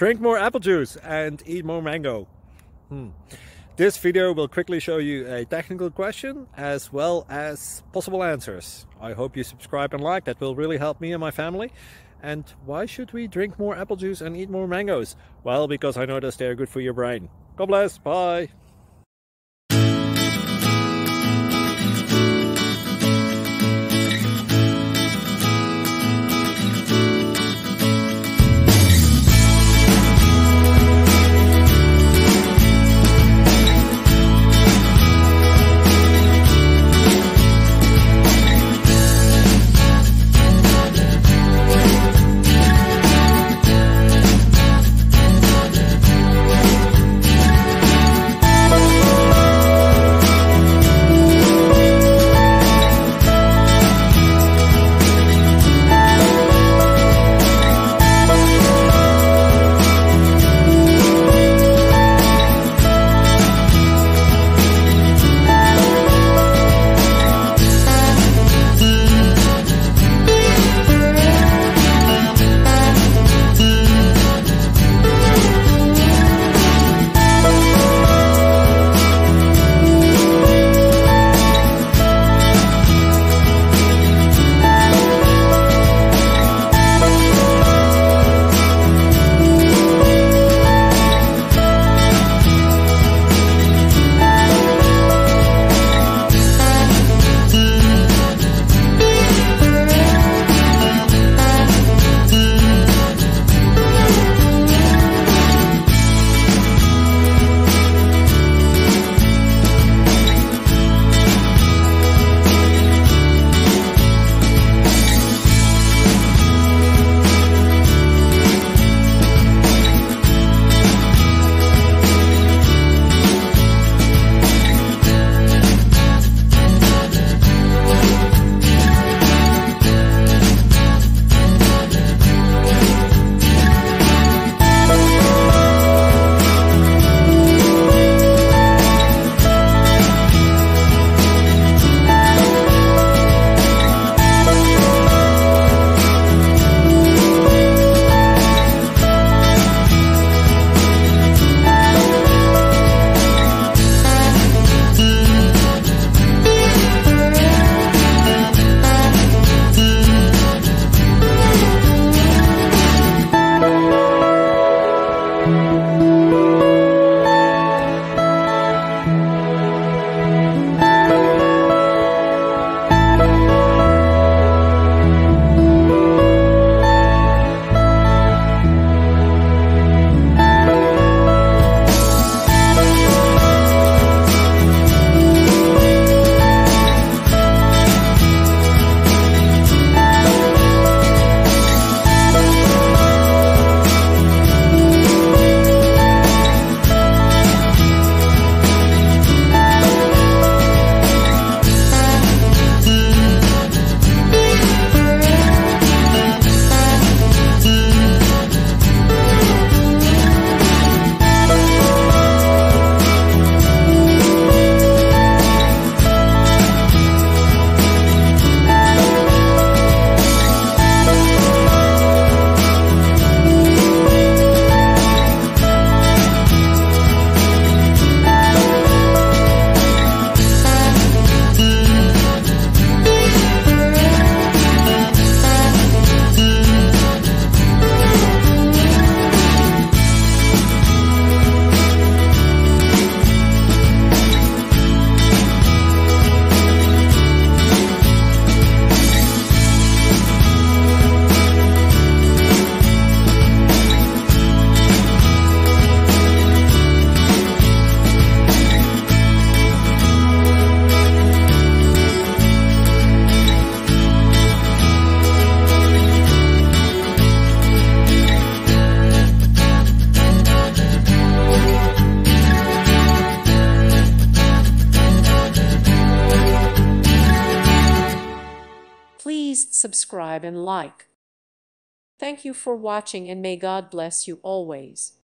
Drink more apple juice and eat more mango. This video will quickly show you a technical question as well as possible answers. I hope you subscribe and like, that will really help me and my family. And why should we drink more apple juice and eat more mangoes? Well, because I noticed they're good for your brain. God bless, bye! Please subscribe and like. Thank you for watching, and may God bless you always.